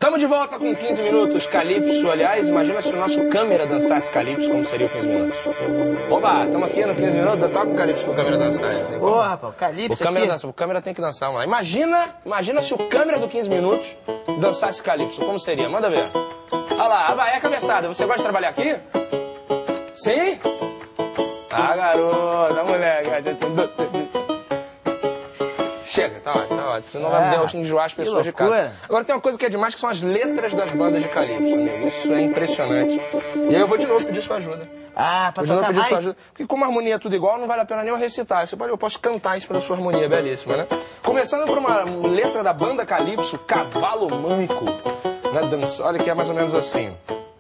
Estamos de volta com 15 minutos Calypso. Aliás, imagina se o nosso câmera dançasse Calypso, como seria o 15 minutos. Oba, estamos aqui no 15 minutos, toca com Calypso pro câmera dançar. Ô, rapaz, Calypso o câmera tem que dançar, mano. Imagina se o câmera do 15 minutos dançasse Calypso, como seria? Manda ver. Olha lá, vai, é cabeçada. Você gosta de trabalhar aqui? Sim? Ah, garota, moleque. Chega, tá ótimo. Você não vai enjoar as pessoas de casa. Agora tem uma coisa que é demais, que são as letras das bandas de Calypso, amigo. Isso é impressionante. E aí eu vou de novo pedir sua ajuda. Ah, pra tocar mais? Ajuda. Porque como a harmonia é tudo igual, não vale a pena nem eu recitar. Eu posso cantar isso pela sua harmonia, belíssima, né? Começando por uma letra da banda Calypso, Cavalo Manco. Né? Olha que é mais ou menos assim.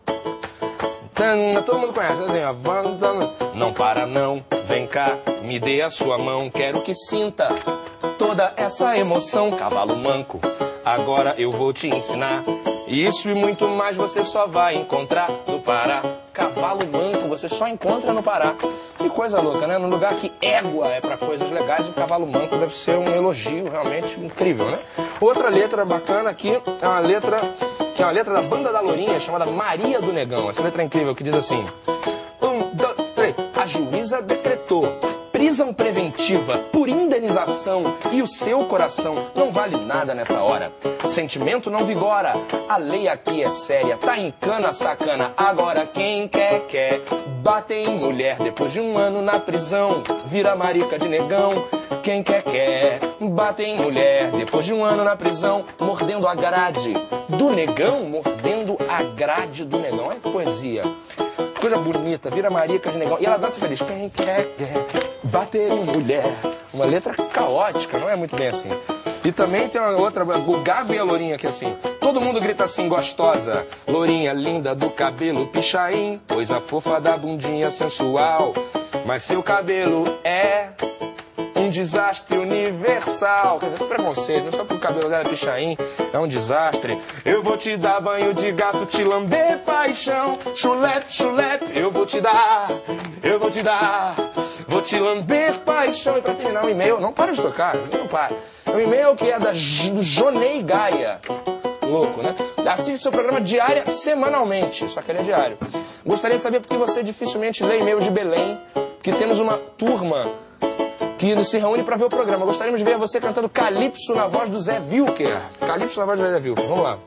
Todo mundo conhece, assim, ó. Não para não, vem cá, me dê a sua mão, quero que sinta toda essa emoção. Cavalo manco, agora eu vou te ensinar. Isso e muito mais você só vai encontrar no Pará. Cavalo manco você só encontra no Pará. Que coisa louca, né? Num lugar que égua é pra coisas legais, o cavalo manco deve ser um elogio realmente incrível, né? Outra letra bacana aqui é uma letra que é uma letra da Banda da Lourinha, chamada Maria do Negão. Essa letra é incrível, que diz assim: 1, 2, 3. A juíza decretou prisão preventiva por indenização e o seu coração não vale nada nessa hora. Sentimento não vigora, a lei aqui é séria, tá em cana sacana. Agora quem quer, bate em mulher depois de 1 ano na prisão, vira marica de negão. Quem quer, bate em mulher depois de 1 ano na prisão, mordendo a grade do negão, mordendo a grade do negão. Olha que poesia. Coisa bonita, vira marica de negão. E ela dança feliz. Quem quer bater em mulher. Uma letra caótica, não é muito bem assim. E também tem uma outra, o Gago e a Lourinha, que é assim. Todo mundo grita assim, gostosa. Lourinha linda do cabelo pichain, coisa fofa da bundinha sensual. Mas seu cabelo é um desastre universal. Quer dizer, que preconceito, não é só porque o cabelo dela é pichain, é um desastre. Eu vou te dar banho de gato, te lamber paixão. Chulepe, chulepe, eu vou te dar. Vou te lamber paixão. E pra terminar o e-mail, não para de tocar, não para. É um e-mail que é do Jonei Gaia. Louco, né? Assiste o seu programa diária semanalmente, só que ele é diário. Gostaria de saber por que você dificilmente lê e-mail de Belém, que temos uma turma que se reúne para ver o programa. Gostaríamos de ver você cantando Calypso na voz do Zé Wilker. Calypso na voz do Zé Wilker. Vamos lá.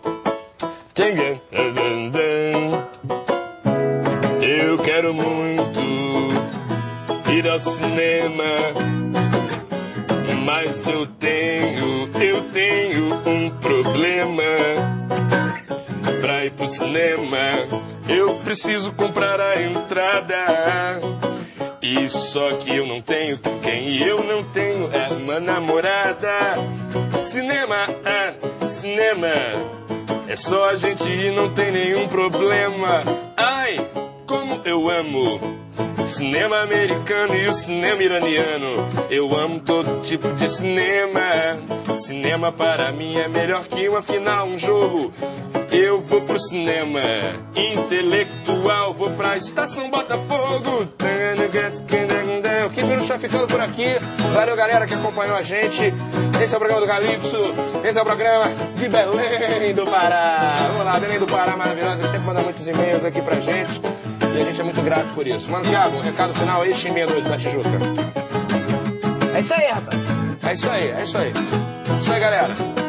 Eu quero muito ir ao cinema, mas eu tenho um problema. Pra ir pro cinema, eu preciso comprar a entrada. E só que eu não tenho, quem eu não tenho é uma namorada. Cinema, cinema, é só a gente ir, não tem nenhum problema. Ai, como eu amo cinema americano e o cinema iraniano. Eu amo todo tipo de cinema. Cinema para mim é melhor que uma final, um jogo. Eu vou pro cinema intelectual, vou pra Estação Botafogo. O 15 minutos já ficando por aqui. Valeu, galera, que acompanhou a gente. Esse é o programa do Calypso. Esse é o programa de Belém do Pará. Vamos lá, Belém do Pará, maravilhosa. Sempre manda muitos e-mails aqui pra gente. E a gente é muito grato por isso. Mano, Thiago, um recado final aí, Chimbinha doido da Tijuca. É isso aí, rapaz. É isso aí, galera.